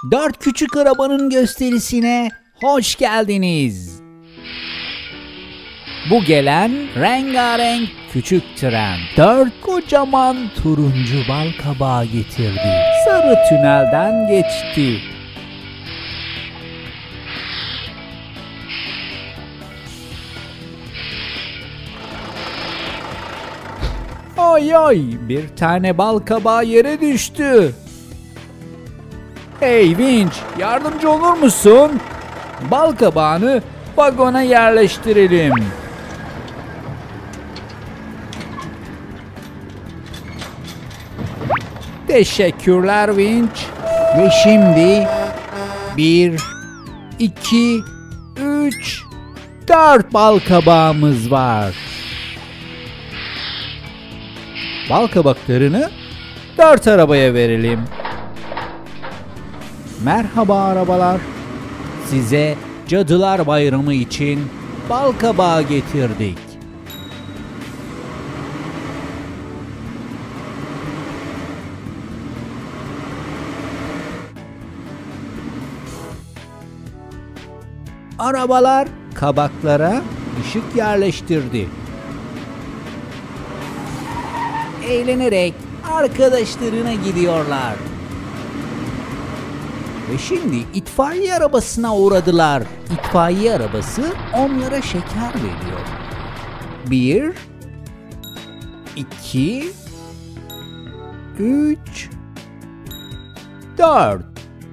Dört küçük arabanın gösterisine hoş geldiniz. Bu gelen rengarenk küçük tren dört kocaman turuncu balkabağı getirdi. Sarı tünelden geçti. Ay ay, bir tane balkabağı yere düştü. Hey Vinç, yardımcı olur musun? Balkabağını vagona yerleştirelim. Teşekkürler Vinç. Ve şimdi 1, 2, 3, 4 balkabağımız var. Balkabaklarını 4 arabaya verelim. Merhaba arabalar. Size Cadılar Bayramı için balkabağı getirdik. Arabalar kabaklara ışık yerleştirdi. Eğlenerek arkadaşlarına gidiyorlar. Ve şimdi itfaiye arabasına uğradılar. İtfaiye arabası onlara şeker veriyor. 1, 2, 3, 4.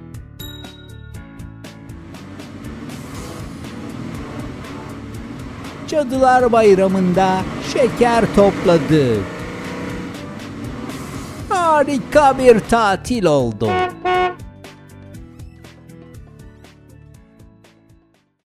Cadılar Bayramı'nda şeker topladık. Harika bir tatil oldu.